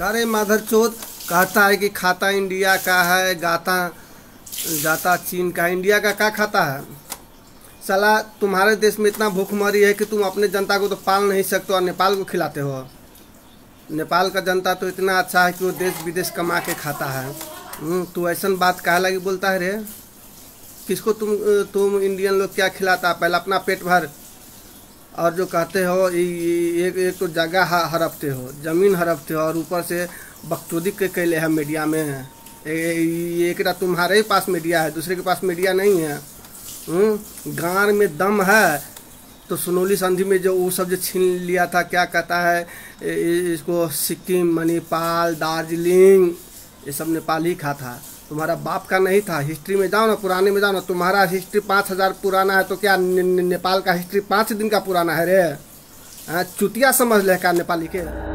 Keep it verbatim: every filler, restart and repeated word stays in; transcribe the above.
अरे माधरचोद कहता है कि खाता इंडिया का है, गाता जाता चीन का। इंडिया का क्या खाता है? साला तुम्हारे देश में इतना भूखमरी है कि तुम अपने जनता को तो पाल नहीं सकते और नेपाल को खिलाते हो। नेपाल का जनता तो इतना अच्छा है कि वो देश विदेश कमा के खाता है। तू ऐसा बात काहे लगी बोलता है रे? किसको तुम तुम इंडियन लोग क्या खिलाता है? पहले अपना पेट भर, और जो कहते हो एक एक तो जगह हड़पते हो, ज़मीन हड़पते हो, और ऊपर से बकचोदी के कैले है मीडिया में। एक तुम्हारे ही पास मीडिया है, दूसरे के पास मीडिया नहीं है। गांव में दम है तो सुनौली संधि में जो वो सब जो छीन लिया था, क्या कहता है इसको, सिक्किम, मणिपाल, दार्जिलिंग, ये सब नेपाल ही खा था। तुम्हारा बाप का नहीं था। हिस्ट्री में जाओ ना, पुराने में जाओ ना। तुम्हारा हिस्ट्री पाँच हजार पुराना है तो क्या ने, ने, नेपाल का हिस्ट्री पाँच दिन का पुराना है रे? चुतिया समझ ले का नेपाली के।